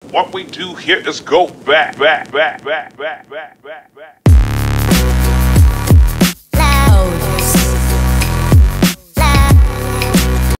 What we do here is go back, back, back, back, back, back, back, back.